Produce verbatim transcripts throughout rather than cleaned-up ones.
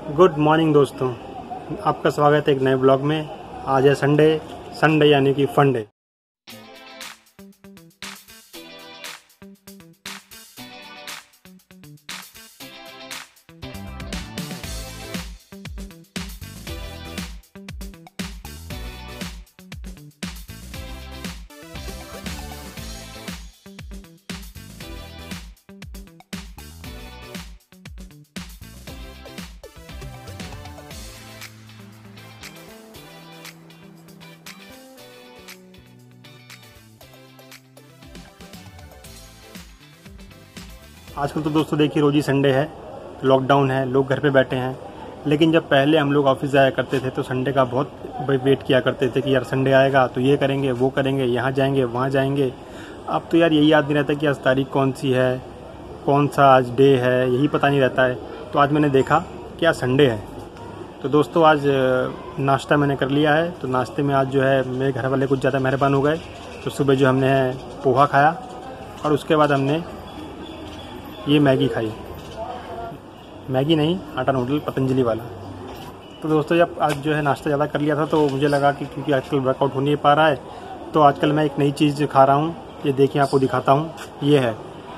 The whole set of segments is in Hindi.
गुड मॉर्निंग दोस्तों, आपका स्वागत है एक नए ब्लॉग में। आज है संडे संडे यानी कि फन डे। आजकल तो दोस्तों देखिए रोज ही संडे है, लॉकडाउन है, लोग घर पे बैठे हैं। लेकिन जब पहले हम लोग ऑफिस जाया करते थे तो संडे का बहुत वेट किया करते थे कि यार संडे आएगा तो ये करेंगे, वो करेंगे, यहाँ जाएंगे, वहाँ जाएंगे। अब तो यार यही याद नहीं रहता कि आज तारीख कौन सी है, कौन सा आज डे है, यही पता नहीं रहता है। तो आज मैंने देखा कि आज संडे है। तो दोस्तों आज नाश्ता मैंने कर लिया है। तो नाश्ते में आज जो है मेरे घर वाले कुछ ज़्यादा मेहरबान हो गए। तो सुबह जो हमने पोहा खाया और उसके बाद हमने ये मैगी खाई। मैगी नहीं, आटा नूडल पतंजलि वाला। तो दोस्तों जब आज जो है नाश्ता ज़्यादा कर लिया था तो मुझे लगा कि क्योंकि आजकल वर्कआउट हो नहीं पा रहा है तो आजकल मैं एक नई चीज़ खा रहा हूँ। ये देखिए आपको दिखाता हूँ। ये है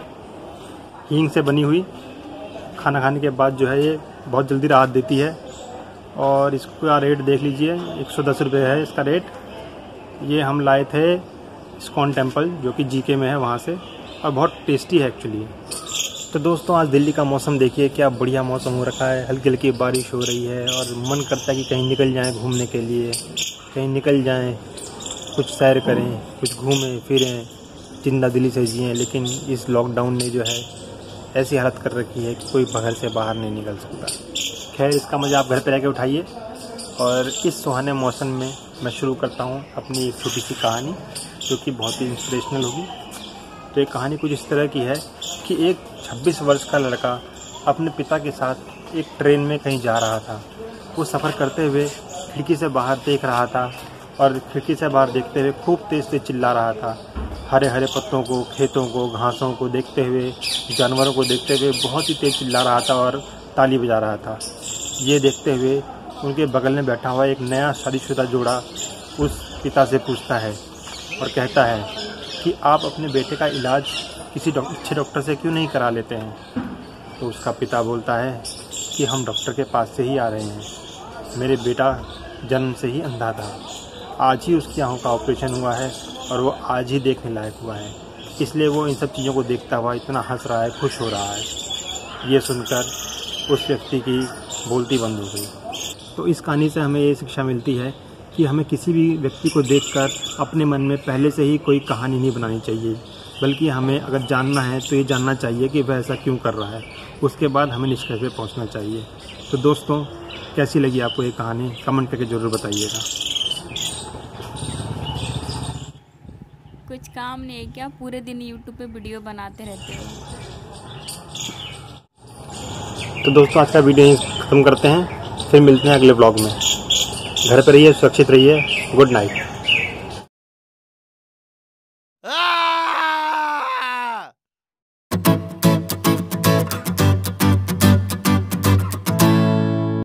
हींग से बनी हुई। खाना खाने के बाद जो है ये बहुत जल्दी राहत देती है। और इसका रेट देख लीजिए, एक सौ दस रुपये है इसका रेट। ये हम लाए थे इस्कॉन टेम्पल जो कि जीके में है, वहाँ से। और बहुत टेस्टी है एक्चुअली। तो दोस्तों आज दिल्ली का मौसम देखिए, क्या बढ़िया मौसम हो रखा है। हल्की हल्की बारिश हो रही है और मन करता है कि कहीं निकल जाएं घूमने के लिए, कहीं निकल जाएं, कुछ सैर करें, कुछ घूमें फिरें, जिंदा दिली से जिएं। लेकिन इस लॉकडाउन ने जो है ऐसी हालत कर रखी है कि कोई घर से बाहर नहीं निकल सकता। खैर इसका मज़ा आप घर पर रह के उठाइए। और इस सुहाने मौसम में मैं शुरू करता हूँ अपनी एक छोटी सी कहानी जो कि बहुत ही इंस्पिरेशनल होगी। तो एक कहानी कुछ इस तरह की है कि एक छब्बीस वर्ष का लड़का अपने पिता के साथ एक ट्रेन में कहीं जा रहा था। वो सफ़र करते हुए खिड़की से बाहर देख रहा था और खिड़की से बाहर देखते हुए खूब तेज़ तेज़ चिल्ला रहा था। हरे हरे पत्तों को, खेतों को, घासों को देखते हुए, जानवरों को देखते हुए बहुत ही तेज़ चिल्ला रहा था और ताली बजा रहा था। ये देखते हुए उनके बगल में बैठा हुआ एक नया शादीशुदा जोड़ा उस पिता से पूछता है और कहता है कि आप अपने बेटे का इलाज किसी अच्छे डॉक्टर से क्यों नहीं करा लेते हैं। तो उसका पिता बोलता है कि हम डॉक्टर के पास से ही आ रहे हैं। मेरे बेटा जन्म से ही अंधा था, आज ही उसकी आँखों का ऑपरेशन हुआ है और वो आज ही देखने लायक हुआ है। इसलिए वो इन सब चीज़ों को देखता हुआ इतना हंस रहा है, खुश हो रहा है। ये सुनकर उस व्यक्ति की बोलती बंद हो गई। तो इस कहानी से हमें ये शिक्षा मिलती है कि हमें किसी भी व्यक्ति को देखकर अपने मन में पहले से ही कोई कहानी नहीं बनानी चाहिए, बल्कि हमें अगर जानना है तो ये जानना चाहिए कि वह ऐसा क्यों कर रहा है। उसके बाद हमें निष्कर्ष पे पहुंचना चाहिए। तो दोस्तों कैसी लगी आपको ये कहानी, कमेंट करके ज़रूर बताइएगा। कुछ काम नहीं है क्या, पूरे दिन यूट्यूब पे वीडियो बनाते रहते हो। तो दोस्तों आज का वीडियो खत्म करते हैं, फिर मिलते हैं अगले ब्लॉग में। घर पर रहिए, सुरक्षित रहिए। Good night.